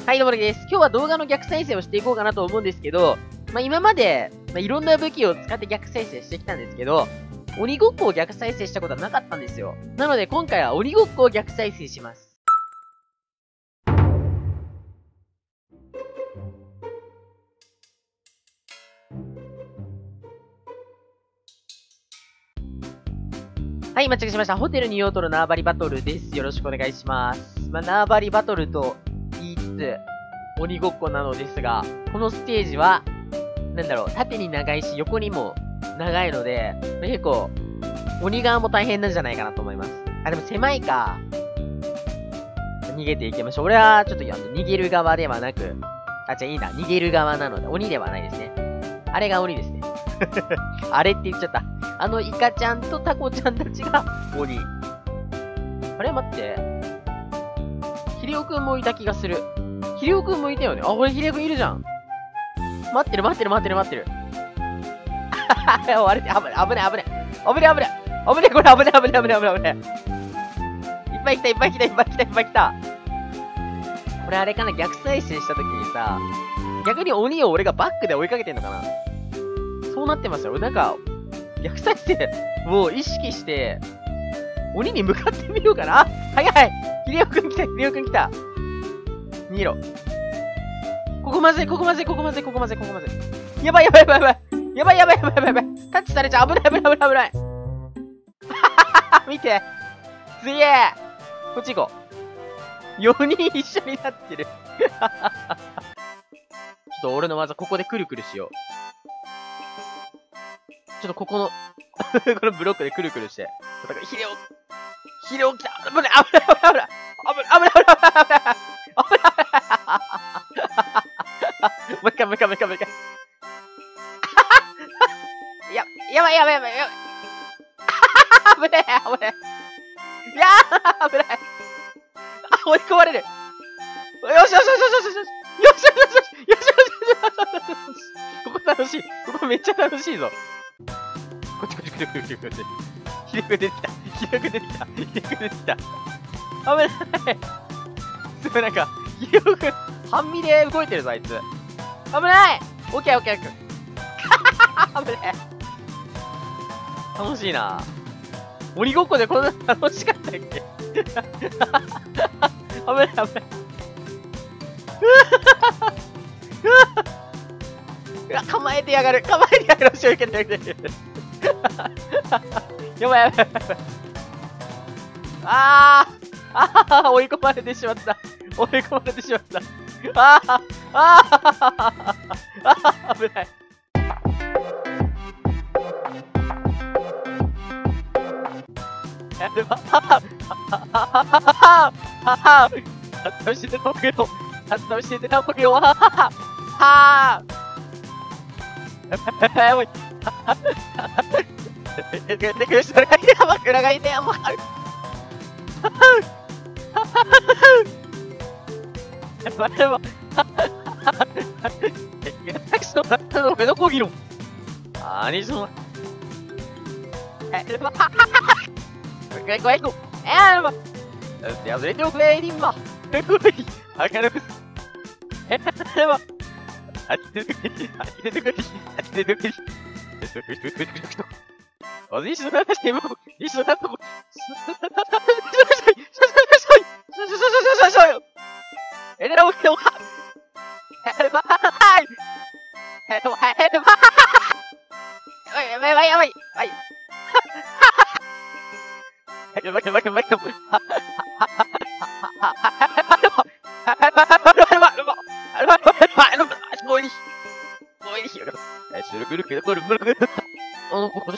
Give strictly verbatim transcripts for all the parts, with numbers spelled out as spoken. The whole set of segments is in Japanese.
はい、どうもです。今日は動画の逆再生をしていこうかなと思うんですけど、まあ、今まで、まあ、いろんな武器を使って逆再生してきたんですけど、鬼ごっこを逆再生したことはなかったんですよ。なので今回は鬼ごっこを逆再生します。はい、間違えしました。ホテルニューヨートの縄張りバトルです。よろしくお願いします。まあ、縄張りバトルと言いつつ、鬼ごっこなのですが、このステージは、なんだろう、縦に長いし、横にも長いので、結構、鬼側も大変なんじゃないかなと思います。あ、でも狭いか。逃げていきましょう。俺は、ちょっと、あの、逃げる側ではなく、あ、じゃあいいな。逃げる側なので、鬼ではないですね。あれが鬼ですね。あれって言っちゃった。あのイカちゃんとタコちゃんたちが鬼。あれ待って。ヒレオくんもいた気がする。ヒレオくんもいたよね。あ、これヒレオくんいるじゃん。待ってる待ってる待ってる待ってる。あれ、危ない危ない危ない。危ない危ない。危ないこれ危ない危ない危ない危ない危ない。いっぱい来たいっぱい来たいっぱい来たいっぱい来た。これあれかな、逆再生した時にさ、逆に鬼を俺がバックで追いかけてんのかな。そうなってますよ。なんか、逆再生を意識して、鬼に向かってみようかな。早いヒレオくん来たヒレオくん来た。逃げろ。ここまずい、ここまずい、ここまずい、ここまずい、ここまずい。やばいやばいやばいやばい。やばいやばいやばいやばいやばい。タッチされちゃう。危ない危ない危ない危ない。見て。すげえ。こっち行こう。よにん一緒になってる。ちょっと俺の技、ここでくるくるしよう。ちょっとここの、このブロックでくるくるして。だからヒレオ、ヒレオ来た。危ない危ない危ない危ない危ない危ない危ない危ないもう一回もう一回もう一回もう一回。や、やばいやばいやばいやばい。危ない危ない。いやー危ない。あ、追い込まれる。よしよしよしよしよしよしよしよしよしよしよしよしよし。ここ楽しい。ここめっちゃ楽しいぞ。こっちこっちこっちこっちこっち。ヒレク出てきた。ヒレク出てきた。ヒレク出てきた。危ない。すごいなんか、ヒレク半身で動いてるぞ、あいつ。危ない。オッケーオッケーオッケー。危ない。楽しいな。鬼ごっこでこんな楽しかったっけ。危ない危ない。うわ、構えてやがる。構えてやがる。後ろ行けてやがる。やばいやばいやばい。あーあー追い込まれてしまった。追い込まれてしまった。あーあーあー危ない。やるばははははは楽しんでたけど楽しんでたけどははははやばい。でくる人がいてやばくらがいてやばい。やばいやばい。タクシーの中の目のこぎろ。あにその。やばい。Gue gue gue, eh, ya sudah itu gue ini mah, gue gue, akan aku, eh, apa, hati itu, hati itu gue, hati itu gue, oh ini sudah pasti mau, ini sudah tuh, ini dah udah, hello, hai, hello, hello, oi, oi, oi, oi, oi. Ya bak bak bak. Spoiler. Spoiler. Eh, suruh guru kita guru guru. Oh, kok.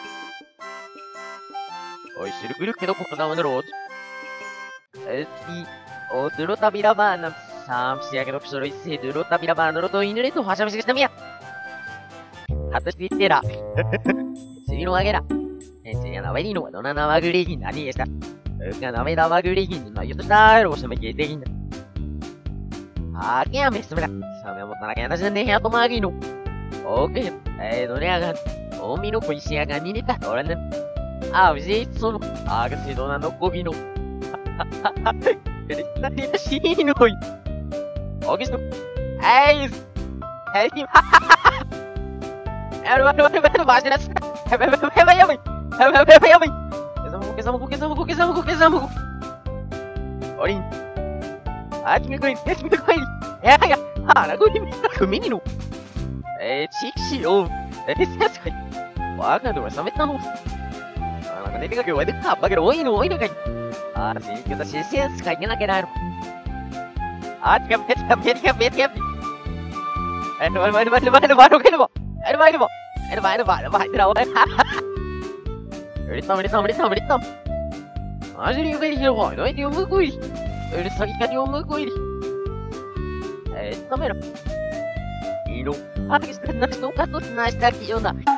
Oh, suruh guru kita kok sama terus. Eh, oh, dulu tapi lama nam sam siya kita suruh isi dulu tapi lama dulu tuh ini tuh hanya masih sistemnya. Atas di tera. Sini lo lagi dah. やなめにのどななまぐりぎんなにですか。がなめなまぐりぎんのよとしたろしめけでぎんだ。あけやめすめだ。さめもたなけなしねやとまぎの。おけえどれやがおみのこいしやがにねたとらね。あうじそのあがせどなのこぎの。えなになしのい。 Augusto. É isso. É isso. Vai, vai, vai, vai, vai, direto. Vai, vai, vai, vai, vai, vai. Vai, vai, vai, vai, vai. Kesamuku, kesamuku, kesamuku, kesamuku. Orin. Ah, kimi koin, kimi koin. Ya, ya. Ah, lagu ini, lagu menino. Eh, ciksi, oh. Eh, serius kan? Wah, kan udah sampai tahu. Ah, kan ini kan gue ada apa? Kan, oh ini, oh ini kan. Ah, sih kita sih sih sekalian lagi naruh. Ah, tiap tiap tiap tiap tiap tiap. Eh, mana mana mana mana mana kan apa? Eh, mana mana? Eh, mana mana mana mana? Beritam, beritam, beritam, beritam. Ah, jadi gue di sini, no ini umur gue. Udah sakit kan umur gue. Eh, kamera. Ino. Ah, kita nak tuh kan tuh naik lagi, yo na.